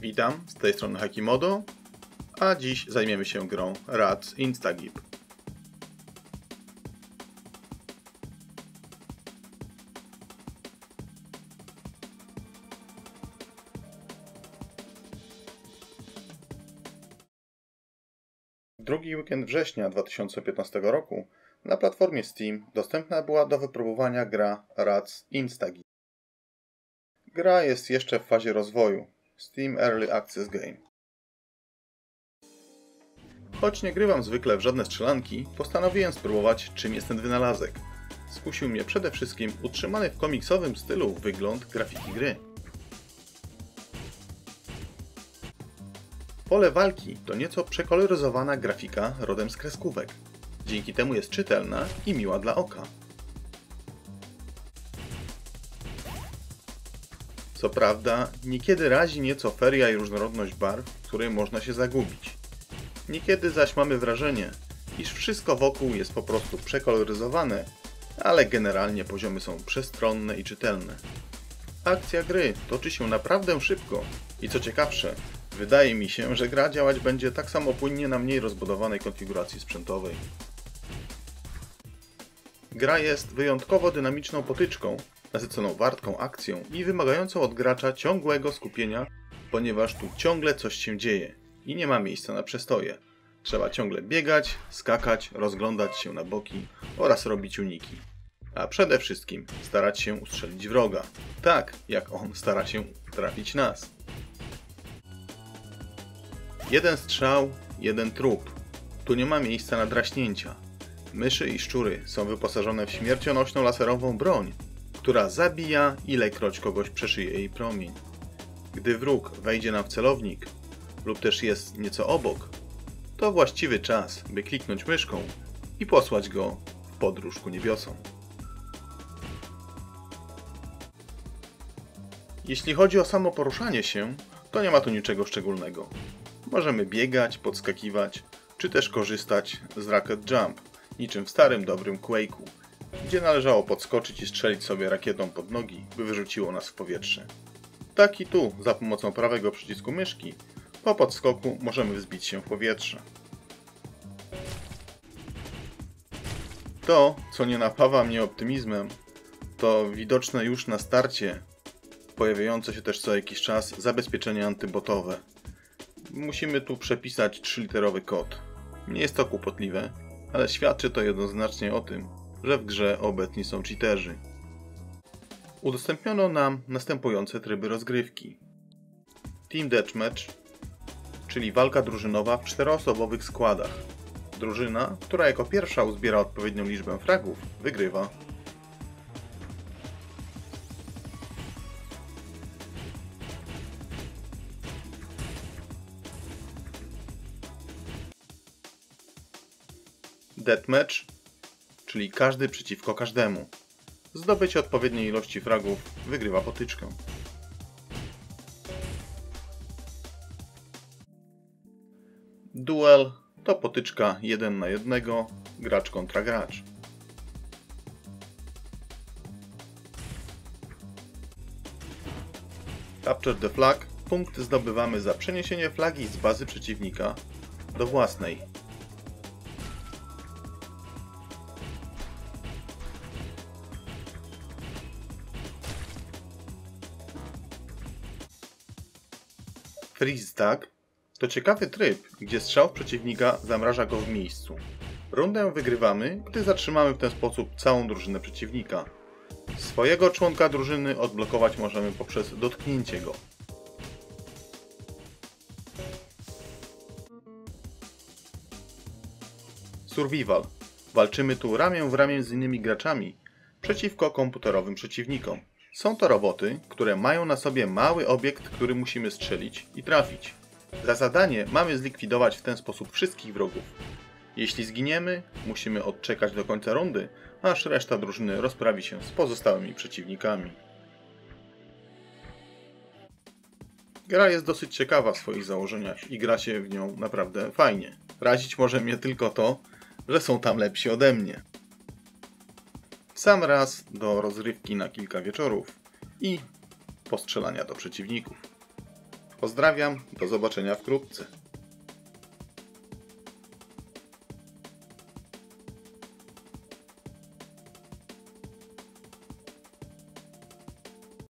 Witam, z tej strony Hakimodo, a dziś zajmiemy się grą Rats Instagib. Drugi weekend września 2015 roku na platformie Steam dostępna była do wypróbowania gra Rats Instagib. Gra jest jeszcze w fazie rozwoju. Steam Early Access Game. Choć nie grywam zwykle w żadne strzelanki, postanowiłem spróbować, czym jest ten wynalazek. Skusił mnie przede wszystkim utrzymany w komiksowym stylu wygląd grafiki gry. Pole walki to nieco przekoloryzowana grafika rodem z kreskówek. Dzięki temu jest czytelna i miła dla oka. Co prawda, niekiedy razi nieco feria i różnorodność barw, w której można się zagubić. Niekiedy zaś mamy wrażenie, iż wszystko wokół jest po prostu przekoloryzowane, ale generalnie poziomy są przestronne i czytelne. Akcja gry toczy się naprawdę szybko i co ciekawsze, wydaje mi się, że gra działać będzie tak samo płynnie na mniej rozbudowanej konfiguracji sprzętowej. Gra jest wyjątkowo dynamiczną potyczką, nasyconą wartką akcją i wymagającą od gracza ciągłego skupienia, ponieważ tu ciągle coś się dzieje i nie ma miejsca na przestoje. Trzeba ciągle biegać, skakać, rozglądać się na boki oraz robić uniki. A przede wszystkim starać się ustrzelić wroga, tak jak on stara się trafić nas. Jeden strzał, jeden trup. Tu nie ma miejsca na draśnięcia. Myszy i szczury są wyposażone w śmiercionośną laserową broń, która zabija, ilekroć kogoś przeszyje jej promień. Gdy wróg wejdzie nam w celownik lub też jest nieco obok, to właściwy czas, by kliknąć myszką i posłać go w podróż ku niebiosom. Jeśli chodzi o samo poruszanie się, to nie ma tu niczego szczególnego. Możemy biegać, podskakiwać, czy też korzystać z Rocket Jump, niczym w starym dobrym Quake'u, gdzie należało podskoczyć i strzelić sobie rakietą pod nogi, by wyrzuciło nas w powietrze. Tak i tu, za pomocą prawego przycisku myszki, po podskoku możemy wzbić się w powietrze. To, co nie napawa mnie optymizmem, to widoczne już na starcie, pojawiające się też co jakiś czas zabezpieczenie antybotowe. Musimy tu przepisać 3-literowy kod. Nie jest to kłopotliwe, ale świadczy to jednoznacznie o tym, że w grze obecni są cheaterzy. Udostępniono nam następujące tryby rozgrywki. Team Deathmatch, czyli walka drużynowa w 4-osobowych składach. Drużyna, która jako pierwsza uzbiera odpowiednią liczbę fragów, wygrywa. Deathmatch, czyli każdy przeciwko każdemu. Zdobycie odpowiedniej ilości fragów wygrywa potyczkę. Duel to potyczka 1 na 1, gracz kontra gracz. Capture the flag. Punkt zdobywamy za przeniesienie flagi z bazy przeciwnika do własnej. Freeze tag to ciekawy tryb, gdzie strzał przeciwnika zamraża go w miejscu. Rundę wygrywamy, gdy zatrzymamy w ten sposób całą drużynę przeciwnika. Swojego członka drużyny odblokować możemy poprzez dotknięcie go. Survival. Walczymy tu ramię w ramię z innymi graczami przeciwko komputerowym przeciwnikom. Są to roboty, które mają na sobie mały obiekt, który musimy strzelić i trafić. Za zadanie mamy zlikwidować w ten sposób wszystkich wrogów. Jeśli zginiemy, musimy odczekać do końca rundy, aż reszta drużyny rozprawi się z pozostałymi przeciwnikami. Gra jest dosyć ciekawa w swoich założeniach i gra się w nią naprawdę fajnie. Razić może mnie tylko to, że są tam lepsi ode mnie. Sam raz do rozrywki na kilka wieczorów i postrzelania do przeciwników. Pozdrawiam, do zobaczenia wkrótce.